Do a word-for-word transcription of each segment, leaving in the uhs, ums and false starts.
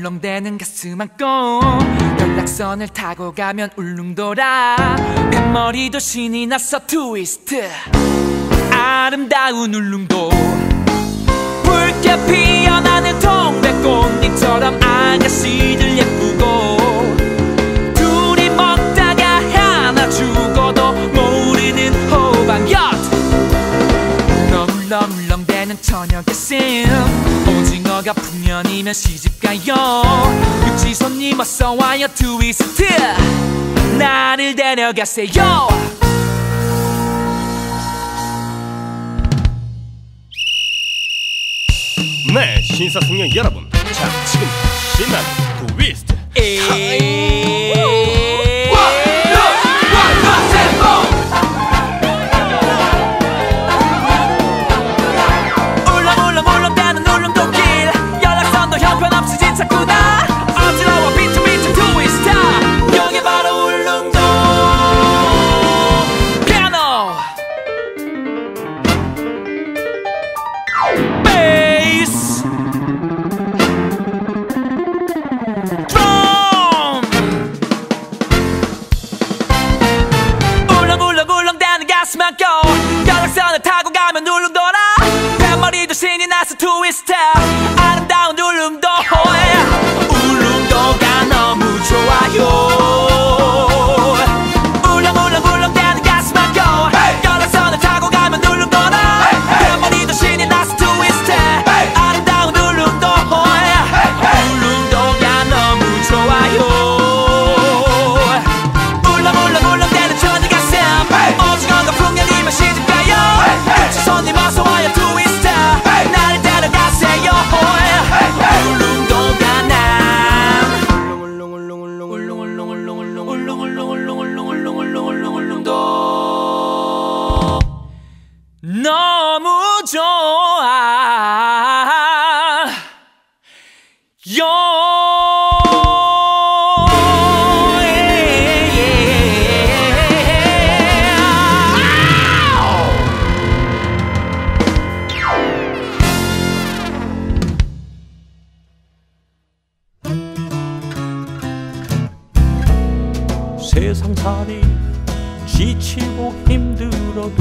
울렁울렁대는 가슴 안고 연락선을 타고 가면 울릉도라. 뱃머리도 신이 났어 트위스트. 아름다운 울릉도 붉게 피어나는 동백꽃잎처럼 아가씨들 예쁘고 둘이 먹다가 하나 죽어도 모르는 호박엿. 울렁울렁대는 저녁 가슴 오징어가 풍년이면 시집가요. 육지 손님 어서와요 트위스트. 나를 데려가세요. 네, 신사숙녀 여러분, 자, 지금 신나는 트위스트 울렁울렁울렁대는 울릉도길 연락선도 형편없이 진짜구나. 어지러워 비트비트 트위스트. 여기 바로 울릉도. 피아노 베이스 드럼 울렁울렁울렁대는 가슴 안고 연락선을 타고 가면 울릉도라. 뱃머리도 신이 나서 트위스트. 아름다운 울릉도. 울릉도가 너무 좋아요. 울렁울렁울렁대는 가슴 안고 연락선을 타고 가면 울릉도라. 뱃머리도 신이 나서 트위스트. 아름다운 울릉도. 울릉도가 너무 좋아요. 울렁울렁울렁대는 천지 가슴 오징어가 풍년이면 시집가요. 육지 손님 어서와요 트위스트. 나를 데려가세요. 울릉도가 난 울릉울릉울릉울릉울릉울릉울릉울릉울릉울릉울릉울릉울릉울릉울릉울릉울릉도 너무 좋아 요. 세상살이 지치고 힘들어도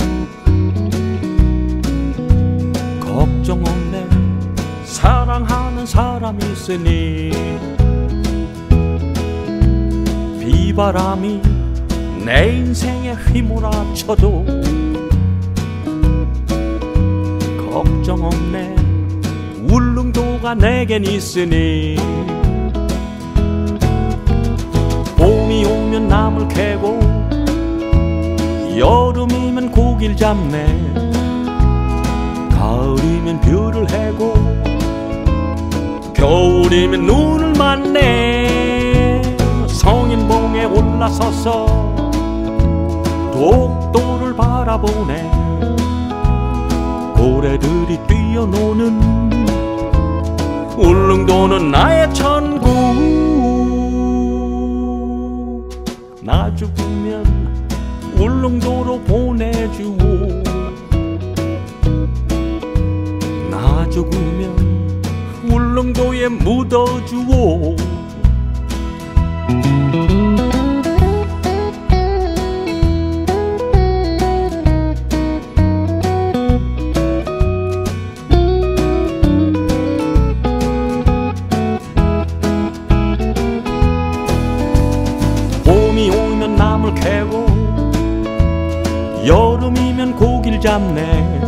걱정 없네. 사랑하는 사람 있으니 비바람이 내 인생에 휘몰아쳐도 걱정 없네. 울릉도가 내겐 있으니 봄이 오면 나물 캐고 여름이면 고기를 잡네. 가을이면 별을 해고 겨울이면 눈을 맞네. 성인봉에 올라서서 독도를 바라보네. 고래들이 뛰어노는 울릉도는 나의 천국. 나 죽으면 울릉도로 보내주오. 나 죽으면 울릉도에 묻어주오. 나물 캐고 여름이면 고기를 잡네.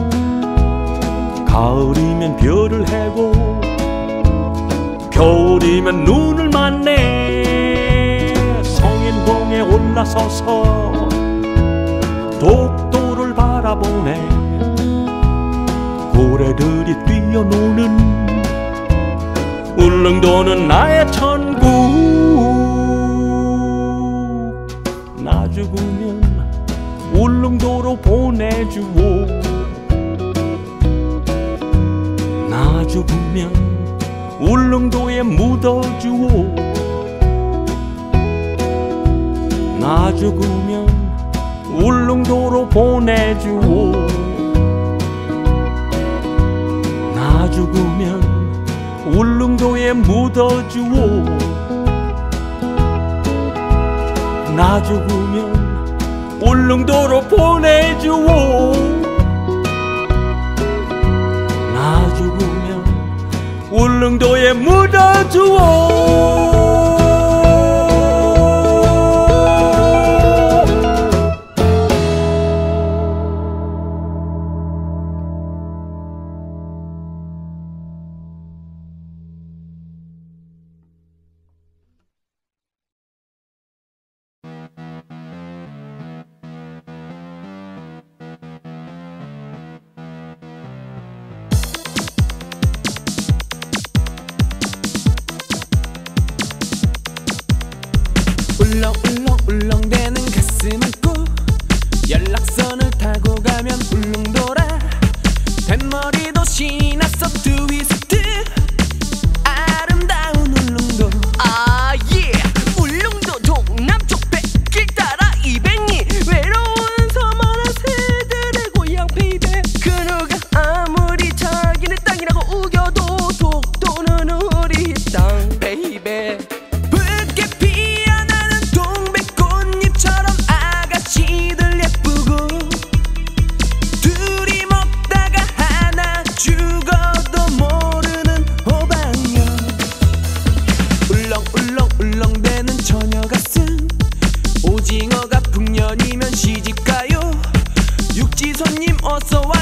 가을이면 별을 해고 겨울이면 눈을 맞네. 성인봉에 올라서서 독도를 바라보네. 고래들이 뛰어노는 울릉도는 나의 천국. 나 죽으면 울릉도로 보내주오. 나 죽으면 울릉도에 묻어주오. 나 죽으면 울릉도로 보내주오. 나 죽으면 울릉도 울릉도에 묻어주오. 나 죽으면 울릉도로 보내주오. 나 죽으면 울릉도에 묻어주오. 울렁울렁 울렁대는 가슴은 꾹 연락선을 타고 가면 울릉도라. 뱃머리도 신이 났어 트위스트 아름다운 울릉도. 아 예 울릉도 동남쪽 백길 따라 이백리 외로운 서머나 새들의 고향 베이베. 그 누가 아무리 자기네 땅이라고 우겨도 독도는 우리 땅 베이베. 울렁대는 처녀 가슴 오징어가 풍년이면 시집가요. 육지 손님 어서와